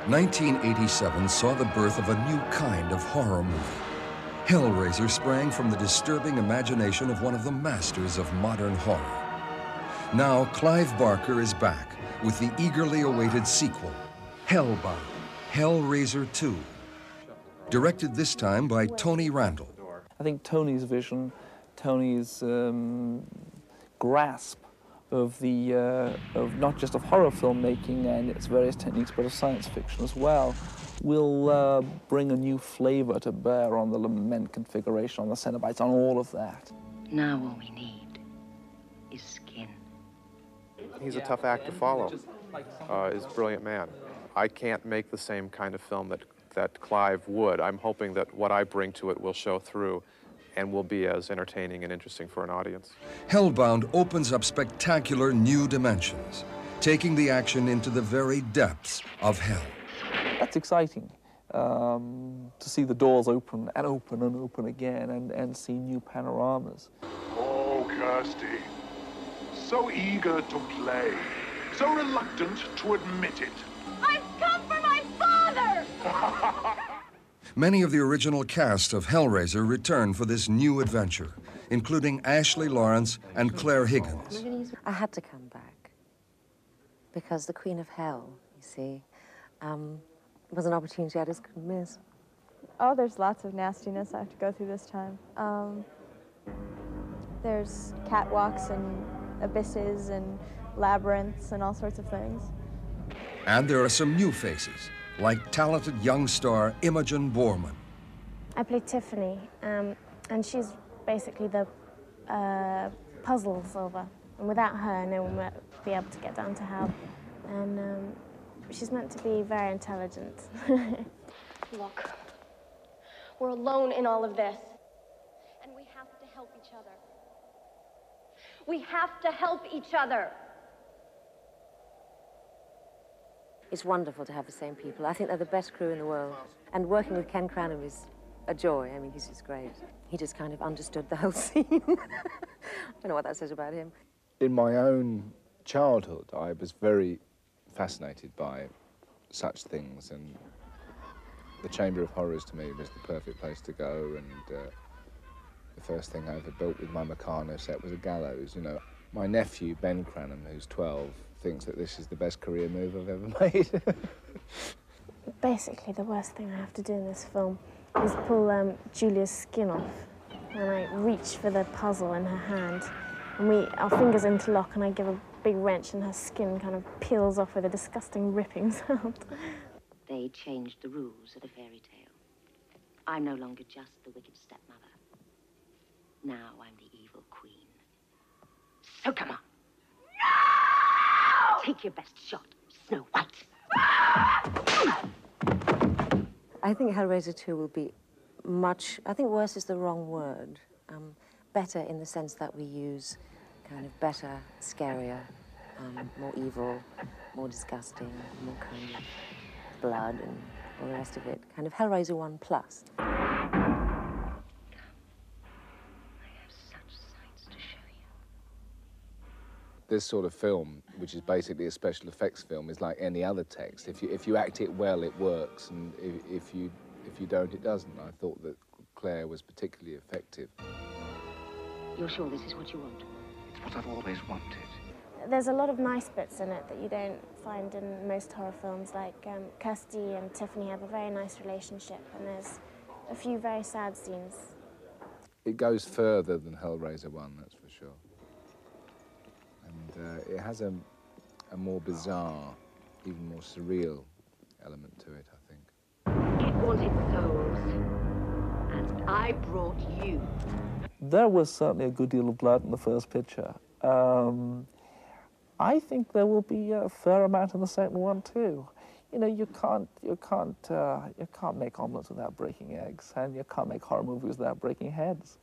1987 saw the birth of a new kind of horror movie. Hellraiser sprang from the disturbing imagination of one of the masters of modern horror. Now, Clive Barker is back with the eagerly awaited sequel, HELLBOUND, HELLRAISER II, directed this time by Tony Randal. I think Tony's vision, Tony's grasp of not just of horror filmmaking and its various techniques, but of science fiction as well, will bring a new flavor to bear on the lament configuration, on the Cenobites, on all of that. Now all we need is skin. He's a tough act to follow. He's a brilliant man. I can't make the same kind of film that Clive would. I'm hoping that what I bring to it will show through and will be as entertaining and interesting for an audience. HELLBOUND opens up spectacular new dimensions, taking the action into the very depths of hell. That's exciting, to see the doors open and open and open again and see new panoramas. Oh, Kirsty, so eager to play, so reluctant to admit it. I've come for my father! Many of the original cast of Hellraiser return for this new adventure, including Ashley Lawrence and Claire Higgins. I had to come back because the Queen of Hell, you see, was an opportunity I just couldn't miss. Oh, there's lots of nastiness I have to go through this time. There's catwalks and abysses and labyrinths and all sorts of things. And there are some new faces, like talented young star Imogen Boorman. I play Tiffany, and she's basically the puzzle solver. And without her, no one would be able to get down to hell. And she's meant to be very intelligent. Look, we're alone in all of this. And we have to help each other. We have to help each other. It's wonderful to have the same people. I think they're the best crew in the world. And working with Ken Cranham is a joy. I mean, he's just great. He just kind of understood the whole scene. I don't know what that says about him. In my own childhood, I was very fascinated by such things, and the Chamber of Horrors to me was the perfect place to go, and the first thing I ever built with my Meccano set was a gallows, you know. My nephew, Ben Cranham, who's 12, thinks that this is the best career move I've ever made. Basically, the worst thing I have to do in this film is pull Julia's skin off when I reach for the puzzle in her hand. And our fingers interlock, and I give a big wrench, and her skin kind of peels off with a disgusting ripping sound. They changed the rules of the fairy tale. I'm no longer just the wicked stepmother. Now I'm the evil queen. So come on. No! Take your best shot, Snow White. I think Hellraiser 2 will be much, I think worse is the wrong word. Better in the sense that we use kind of better, scarier, more evil, more disgusting, more kind of blood and all the rest of it. Kind of Hellraiser 1 plus. This sort of film, which is basically a special effects film, is like any other text. If you act it well, it works, and if you don't, it doesn't. I thought that Claire was particularly effective. You're sure this is what you want? It's what I've always wanted. There's a lot of nice bits in it that you don't find in most horror films, like Kirsty and Tiffany have a very nice relationship, and there's a few very sad scenes. It goes further than Hellraiser 1, that's for sure. And it has a more bizarre, even more surreal element to it, I think. It wanted those, and I brought you. There was certainly a good deal of blood in the first picture. I think there will be a fair amount in the second one too. You know, you can't make omelets without breaking eggs, and you can't make horror movies without breaking heads.